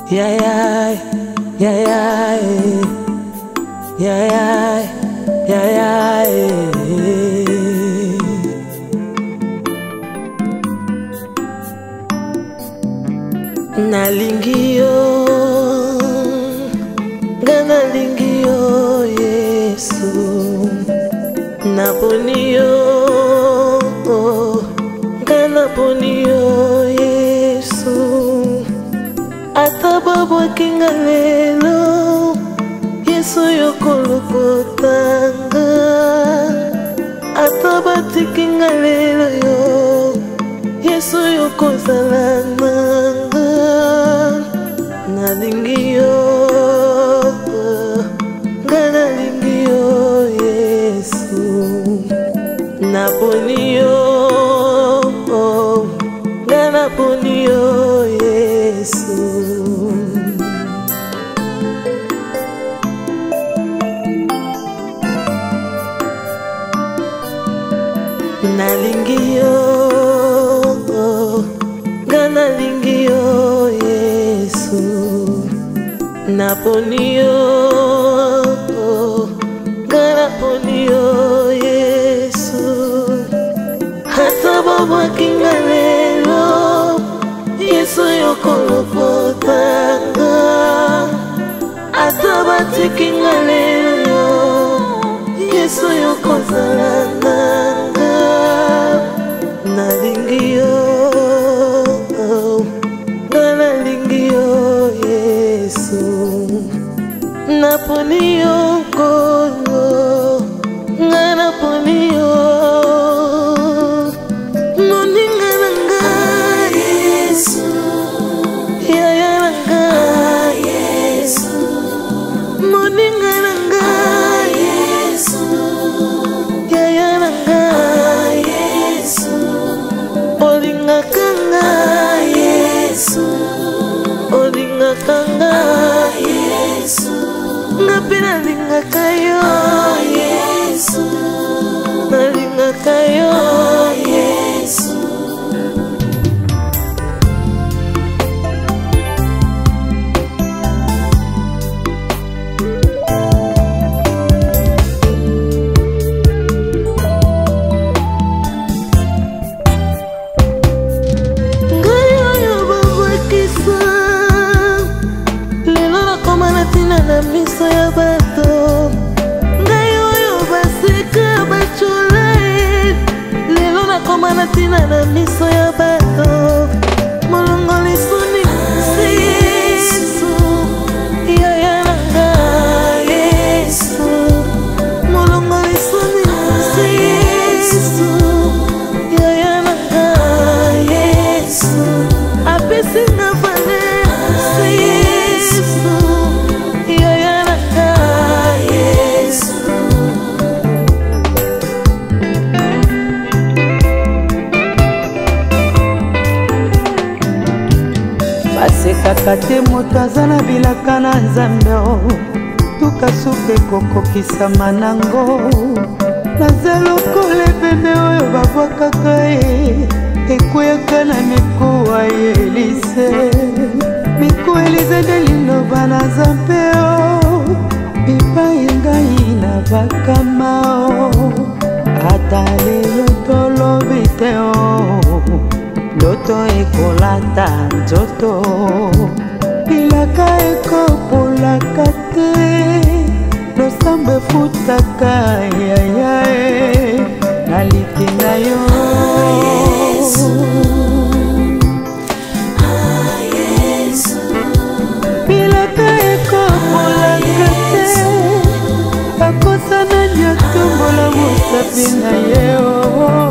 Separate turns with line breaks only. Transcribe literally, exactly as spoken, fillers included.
Yeah, yeah, yeah, yeah, yeah, yeah, yeah, yeah. Nalingi yo, gana lingi yo, Yesu. Naponi yo, gana poni yo, Yesu. Atababa kinga lelo, Yesu yokolokotanga. Atabati kinga lelo yo, Yesu yokozalananga. Nalingi yo, gana lingi yo, Yesu. Naponi yo, gana poni yo, Yesu. Nalingi yo, gana lingi yo, Yesu. Naponi yo, gana poni yo, Yesu. Hata baba kinga lelo, Yesu yokolokotanga. Hata bati kinga lelo, Yesu yokozalananga. Nalingi yo, gana lingi yo, Yesu. Naponi yo kolo, gana poni yo. Moninga nanga Yesu, yaya nanga Yesu. Moninga nanga Yesu, yaya nanga Yesu. Olinga kanga Yesu, olinga kanga Yesu. Ngapina linga kayo Yesu, nalinga kayo Yesu. Na miso ya bato ngai oyo baseka bachole lelo nakoma na tina na miso ya bato molongo lisuni Yesu yaya nanga Yesu molongo lisuni Yesu yaya nanga Yesu apesi na vale Yesu. Baseka te moto aza na bilaka na Nzambe tukasuke kokokisama nango. Naza lokola ebembe oyo babwakaka ye ekweyaka na mikuwa ya Elise. Mikuwa Elise nde liloba naza mpe o bipai ngai na bakama o. Ata lelo tolobi te o loto ekolata nzoto bilaka ekopolaka te losambo efutaka yayae naliki na yo bilaka ekopolaka te bakosana nyotombola mosapi na ye o.